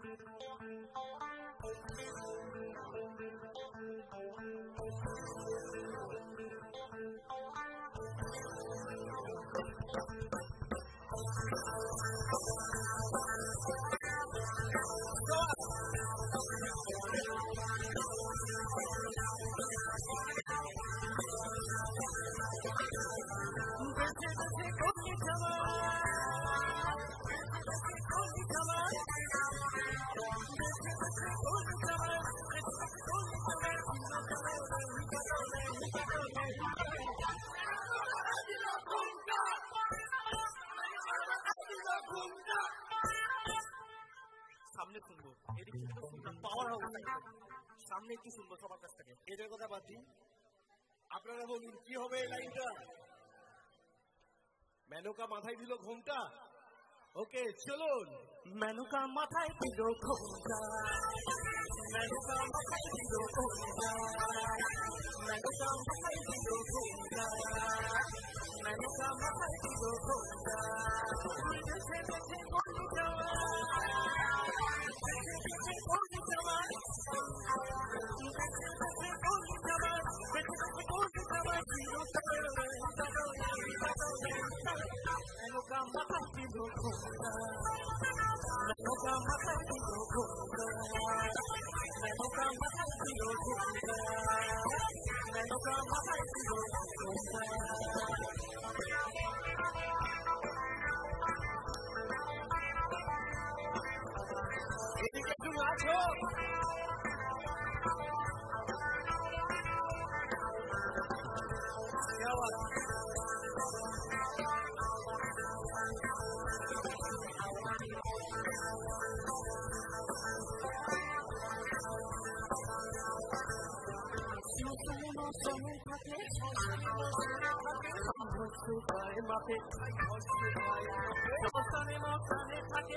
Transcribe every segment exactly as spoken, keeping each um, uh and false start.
সামনে শুনবো, এদিকে পাওয়ার হাউস সামনে একটু শুনবো সবার কাছ থেকে। এটার কথা বাদ দিন, আপনারা বলুন কি হবে এই লাইনটা? মেনকা মাথায় দিল ঘোমটা। ওকে চলুন। মেনকা মাথায় দিল ঘোমটা, মেনকা মাথায় দিল ঘোমটা, মেনকা মাথায় দিল ঘোমটা, মেনকা মাথায় দিল ঘোমটা। দেখে দেখে বলি যাওয়া, দেখে দেখে বলি যাওয়া, দেখে দেখে বলি যাওয়া, দেখে দেখে বলি যাওয়া, মেনকা মাথায় দিল ঘোমটা, মেনকা মাথায় দিল ঘোমটা, মেনকা মাথায় দিল ঘোমটা, মেনকা মাথায় দিল ঘোমটা। এদিকে তুমি আছো? মাঠে অবস্থানে মাথানে থাকে,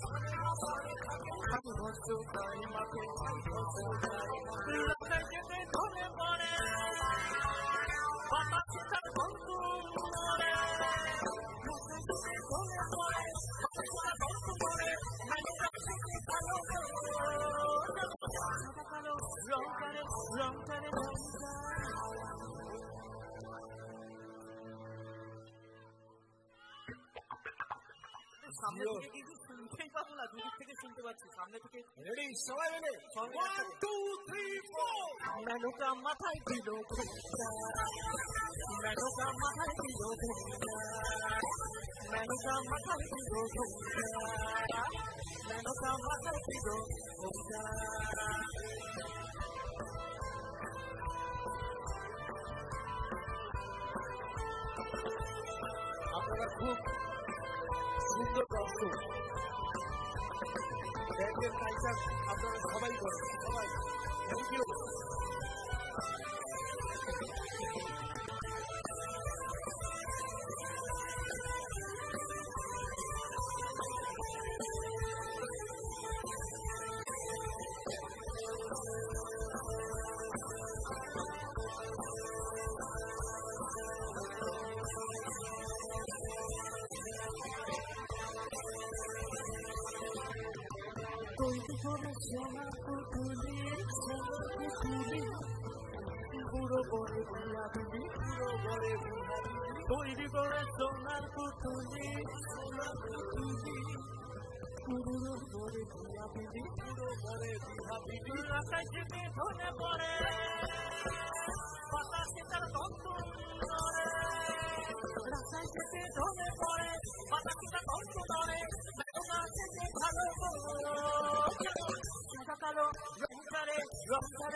মাঠে যেতে ধরে পড়ে বাতাসে তার বন্ধু মরে, ধরে পড়ে বন্ধু মরে, কালো কালো রং করে রং করে সামনে থেকে কিছু শুনতেই পাবো না, দুদিক থেকে শুনতে পাচ্ছি। সামনে থেকে রেডি সবাই মিলে one two three four. Menka মাথায় দিল ঘোমটা, মেনকা মাথায় দিল ঘোমটা, মেনকা মাথায় দিল ঘোমটা, মেনকা মাথায় দিল ঘোমটা। আপনারা খুব সুন্দর কষ্ট ব্যান্ডের কালচার আপনারা সবাই করেন, সবাই থ্যাংক ইউ। তৈরি করে সোনা পুতুলি, সোনা পুতুলি, পুরো বড়ে বিয়া দিবি, পুরো বড়ে বিয়া দিবি। তৈরি করে সোনার পুতুলি, সোনার পুতুলি, পুরো বড়ে বিয়া দিবি, পুরো বড়ে বিয়া দিবি। রাস্তায় যেতে ধরে পড়ে বাতাসে তার গন্ধ ধরে, রাস্তায় যেতে ধরে পড়ে বাতাসে তার গন্ধ ধরে। ভালো কালো রং করে রং করে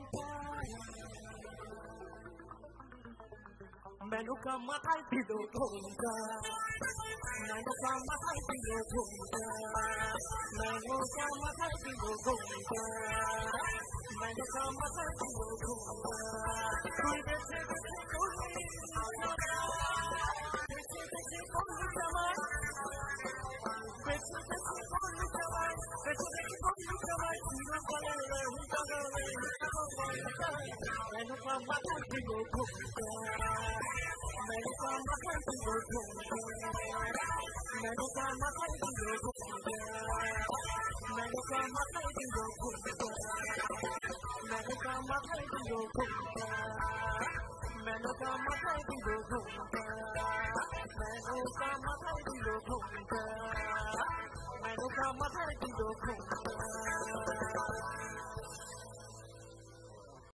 মেনকা মাথায় দিল ঘোমটা, মেনকা মাথায় দিল ঘোমটা, মেনকা মাথায় দিল ঘোমটা, মেনকা মাথায় দিল ঘোমটা। তুই বেছে বেছে করলি বেছে বেছে করলি যাওয়া, বেছে বেছে করলি যাওয়া, বেছে বেছে করলি যাওয়া। মেনকা মাথায় দিল ঘোমটা, মেনকা মাথায় দিল ঘোমটা, মেনকা মাথায় দিল ঘোমটা, Menaka Dilo Ghomta, Menoka Mathay Dilo Ghomta, Menoka Mathay Dilo Ghomta, Menoka Mathay Dilo Ghomta, Menoka Mathay Dilo Ghomta.